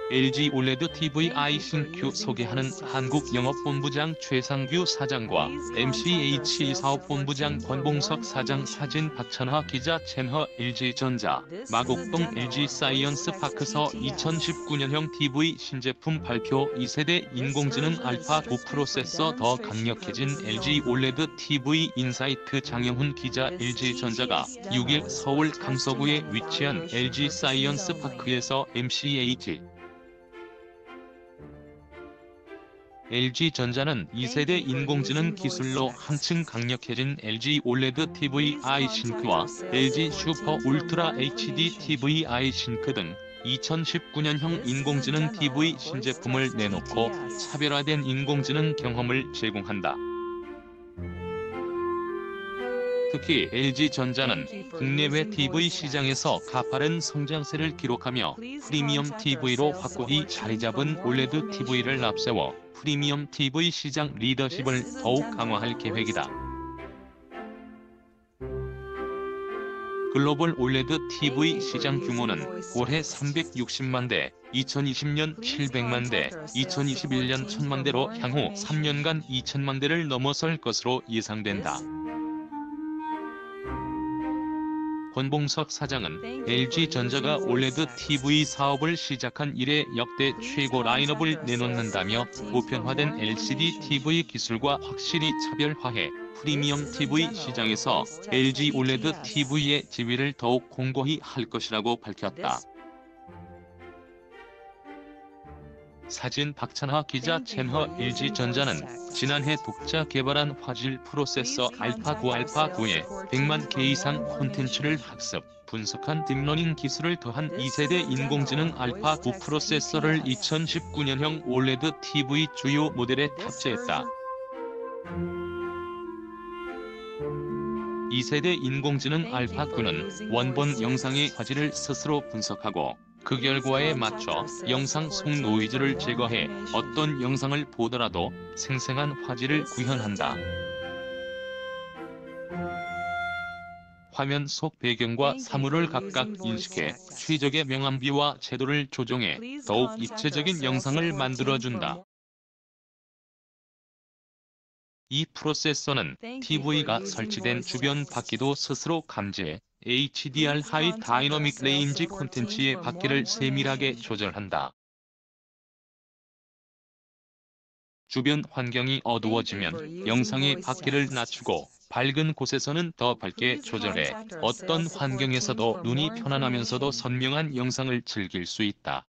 LG 올레드 TV 아이신큐 소개하는 한국영업본부장 최상규 사장과 MCH 사업본부장 권봉석 사장 사진 박찬하 기자 채널 LG전자, 마곡동 LG사이언스파크서 2019년형 TV 신제품 발표 2세대 인공지능 알파9 프로세서 더 강력해진 LG 올레드 TV 인사이트 장영훈 기자 LG전자가 6일 서울 강서구에 위치한 LG사이언스파크에서 MCH LG전자는 2세대 인공지능 기술로 한층 강력해진 LG 올레드 TV 아이싱크와 LG 슈퍼 울트라 HD TV 아이싱크 등 2019년형 인공지능 TV 신제품을 내놓고 차별화된 인공지능 경험을 제공한다. 특히 LG전자는 국내외 TV 시장에서 가파른 성장세를 기록하며 프리미엄 TV로 확고히 자리잡은 올레드 TV를 앞세워 프리미엄 TV 시장 리더십을 더욱 강화할 계획이다. 글로벌 올레드 TV 시장 규모는 올해 360만 대, 2020년 700만 대, 2021년 1000만 대로 향후 3년간 2000만 대를 넘어설 것으로 예상된다. 권봉석 사장은 LG전자가 올레드 TV 사업을 시작한 이래 역대 최고 라인업을 내놓는다며 보편화된 LCD TV 기술과 확실히 차별화해 프리미엄 TV 시장에서 LG 올레드 TV의 지위를 더욱 공고히 할 것이라고 밝혔다. 사진 박찬하 기자 채널 LG전자는 지난해 독자 개발한 화질 프로세서 알파9에 100만 개 이상 콘텐츠를 학습, 분석한 딥러닝 기술을 더한 2세대 인공지능 알파9 프로세서를 2019년형 올레드 TV 주요 모델에 탑재했다. 2세대 인공지능 알파9는 원본 영상의 화질을 스스로 분석하고 그 결과에 맞춰 영상 속 노이즈를 제거해 어떤 영상을 보더라도 생생한 화질을 구현한다. 화면 속 배경과 사물을 각각 인식해 최적의 명암비와 채도를 조정해 더욱 입체적인 영상을 만들어준다. 이 프로세서는 TV가 설치된 주변 바퀴도 스스로 감지해 HDR 하이 다이너믹 레인지 콘텐츠의 바퀴를 세밀하게 조절한다. 주변 환경이 어두워지면 영상의 바퀴를 낮추고 밝은 곳에서는 더 밝게 조절해 어떤 환경에서도 눈이 편안하면서도 선명한 영상을 즐길 수 있다.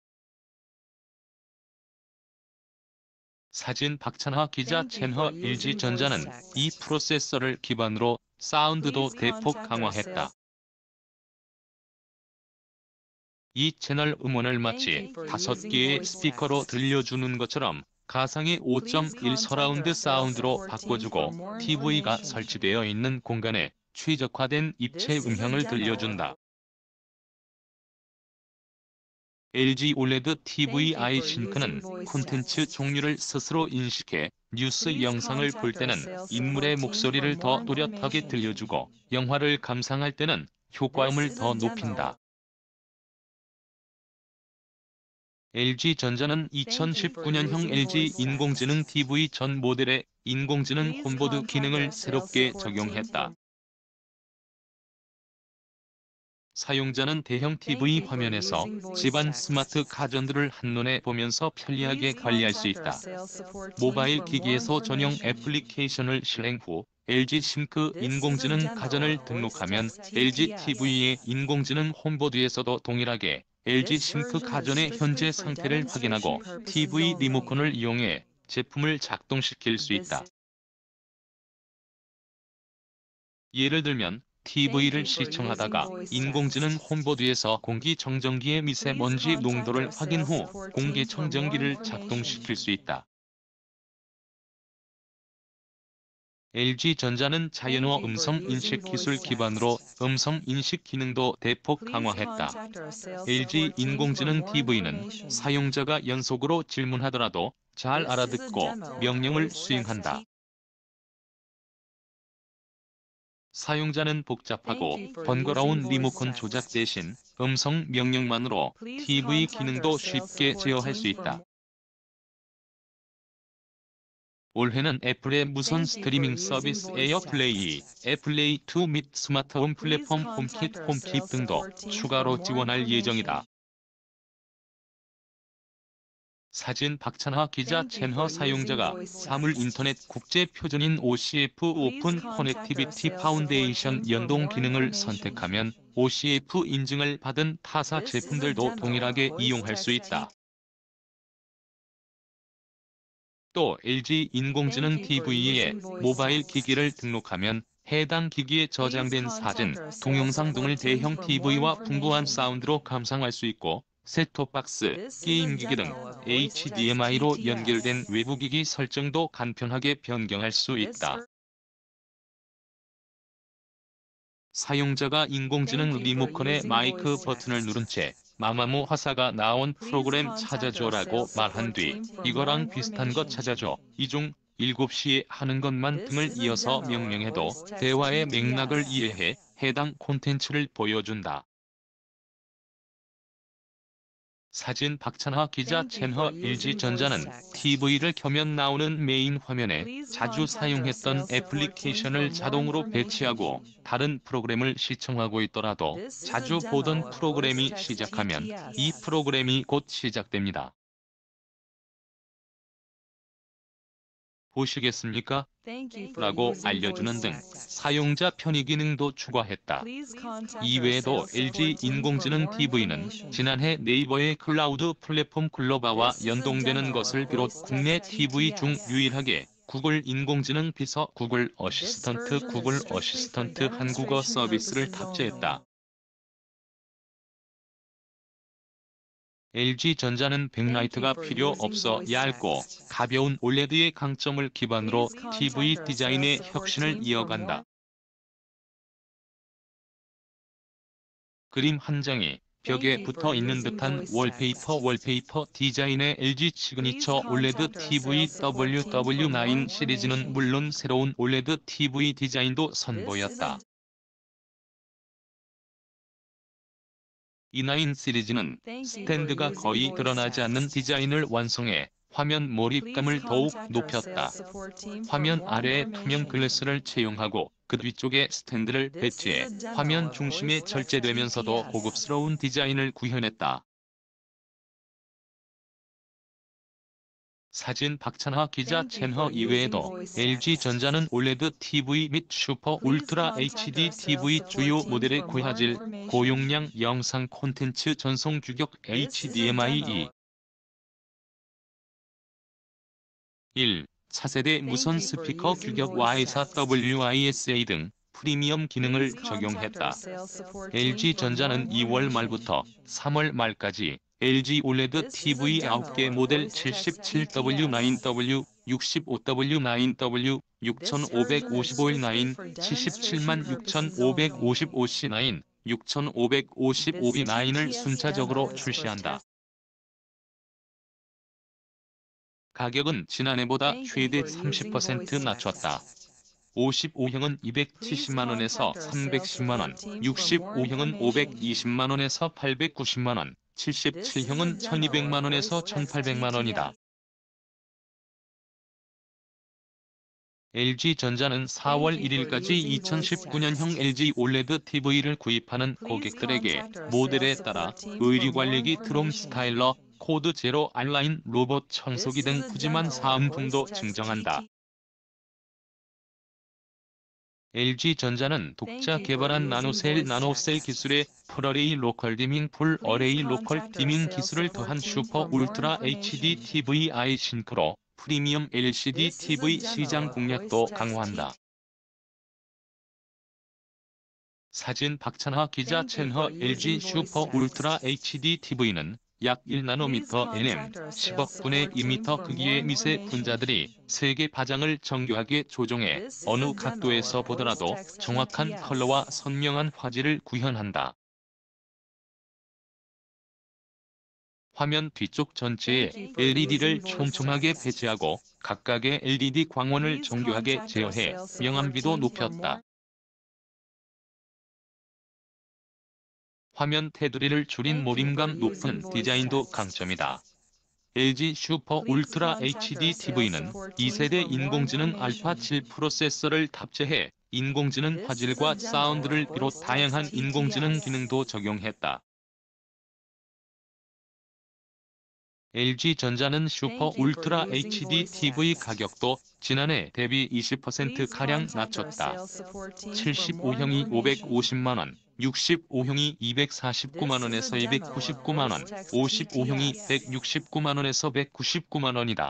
사진 박찬하 기자 채널 LG전자는 이 프로세서를 기반으로 사운드도 대폭 강화했다. 이 채널 음원을 마치 5개의 스피커로 들려주는 것처럼 가상의 5.1 서라운드 사운드로 바꿔주고 TV가 설치되어 있는 공간에 최적화된 입체 음향을 들려준다. LG 올레드 TV 아이싱크는 콘텐츠 종류를 스스로 인식해 뉴스 영상을 볼 때는 인물의 목소리를 더 또렷하게 들려주고 영화를 감상할 때는 효과음을 더 높인다. LG전자는 2019년형 LG 인공지능 TV 전 모델에 인공지능 홈보드 기능을 새롭게 적용했다. 사용자는 대형 TV 화면에서 집안 스마트 가전들을 한눈에 보면서 편리하게 관리할 수 있다. 모바일 기기에서 전용 애플리케이션을 실행 후 LG 싱크 인공지능 가전을 등록하면 LG TV의 인공지능 홈보드에서도 동일하게 LG 싱크 가전의 현재 상태를 확인하고 TV 리모컨을 이용해 제품을 작동시킬 수 있다. 예를 들면 TV를 시청하다가 인공지능 홈보드에서 공기청정기의 미세먼지 농도를 확인 후 공기청정기를 작동시킬 수 있다. LG전자는 자연어 음성인식 기술 기반으로 음성인식 기능도 대폭 강화했다. LG 인공지능 TV는 사용자가 연속으로 질문하더라도 잘 알아듣고 명령을 수행한다. 사용자는 복잡하고 번거로운 리모컨 조작 대신 음성 명령만으로 TV 기능도 쉽게 제어할 수 있다. 올해는 애플의 무선 스트리밍 서비스 에어플레이, 애플레이2 및 스마트홈 플랫폼 홈킷 등도 추가로 지원할 예정이다. 사진 박찬하 기자 첸허 사용자가 사물 인터넷 국제 표준인 OCF 오픈 커넥티비티 파운데이션 연동 기능을 선택하면 OCF 인증을 받은 타사 제품들도 동일하게 이용할 수 있다. 또 LG 인공지능 TV에 모바일 기기를 등록하면 해당 기기에 저장된 사진, 동영상 등을 대형 TV와 풍부한 사운드로 감상할 수 있고 셋톱박스, 게임기기 등 HDMI로 연결된 외부기기 설정도 간편하게 변경할 수 있다. 사용자가 인공지능 리모컨의 마이크 버튼을 누른 채 마마무 화사가 나온 프로그램 찾아줘라고 말한 뒤 이거랑 비슷한 거 찾아줘, 이중 7시에 하는 것만 등을 이어서 명령해도 대화의 맥락을 이해해 해당 콘텐츠를 보여준다. 사진 박찬하 기자 첸허 LG전자는 TV를 켜면 나오는 메인 화면에 자주 사용했던 애플리케이션을 자동으로 배치하고 다른 프로그램을 시청하고 있더라도 자주 보던 프로그램이 시작하면 이 프로그램이 곧 시작됩니다. 보시겠습니까? 라고 알려주는 등 사용자 편의 기능도 추가했다. 이외에도 LG 인공지능 TV는 지난해 네이버의 클라우드 플랫폼 클로바와 연동되는 것을 비롯 국내 TV 중 유일하게 구글 인공지능 비서 구글 어시스턴트 한국어 서비스를 탑재했다. LG전자는 백라이트가 필요 없어 얇고 가벼운 올레드의 강점을 기반으로 TV 디자인의 혁신을 이어간다. 그림 한 장이 벽에 붙어 있는 듯한 월페이퍼 디자인의 LG 시그니처 올레드 TV WW9 시리즈는 물론 새로운 올레드 TV 디자인도 선보였다. E9 시리즈는 스탠드가 거의 드러나지 않는 디자인을 완성해 화면 몰입감을 더욱 높였다. 화면 아래에 투명 글래스를 채용하고 그 뒤쪽에 스탠드를 배치해 화면 중심에 절제되면서도 고급스러운 디자인을 구현했다. 사진 박찬하 기자 첸허 이외에도 LG전자는 올레드 TV 및 슈퍼 울트라 HD TV 주요 모델의 고화질, 고용량 영상 콘텐츠 전송 규격 HDMI 1. 차세대 무선 스피커 규격 Y4WISA 등 프리미엄 기능을 적용했다. LG전자는 2월 말부터 3월 말까지 LG 올레드 TV 9개 모델 77W9W, 65W9W, 6555W9, 776,555C9, 6555B9을 순차적으로 출시한다. 가격은 지난해보다 최대 30% 낮췄다. 55형은 270만원에서 310만원, 65형은 520만원에서 890만원, 77형은 1200만원에서 1800만원이다. LG전자는 4월 1일까지 2019년형 LG 올레드 TV를 구입하는 고객들에게 모델에 따라 의류관리기 드롬 스타일러, 코드 제로 알라인 로봇 청소기 등 푸짐한 사은품도 증정한다. LG전자는 독자 개발한 나노셀 기술의 풀어레이 로컬 디밍 풀어레이 로컬 디밍 기술을 더한 슈퍼 울트라 HD TVI 싱크로 프리미엄 LCD TV 시장 공략도 강화한다. 사진 박찬하 기자 첸허 LG 슈퍼 울트라 HD TV는 약 1나노미터 nm, 10억 분의 2미터 크기의 미세 분자들이 세계 파장을 정교하게 조종해 어느 각도에서 보더라도 정확한 컬러와 선명한 화질을 구현한다. 화면 뒤쪽 전체에 LED를 촘촘하게 배치하고 각각의 LED 광원을 정교하게 제어해 명암비도 높였다. 화면 테두리를 줄인 몰입감 높은 디자인도 강점이다. LG 슈퍼 울트라 HD TV는 2세대 인공지능 알파 7 프로세서를 탑재해 인공지능 화질과 사운드를 비롯 다양한 인공지능 기능도 적용했다. LG전자는 슈퍼 울트라 HD TV 가격도 지난해 대비 20%가량 낮췄다. 75형이 550만원, 65형이 249만원에서 299만원, 55형이 169만원에서 199만원이다.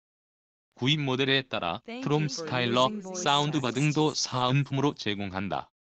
구입 모델에 따라 트롬 스타일러, 사운드바 등도 사은품으로 제공한다.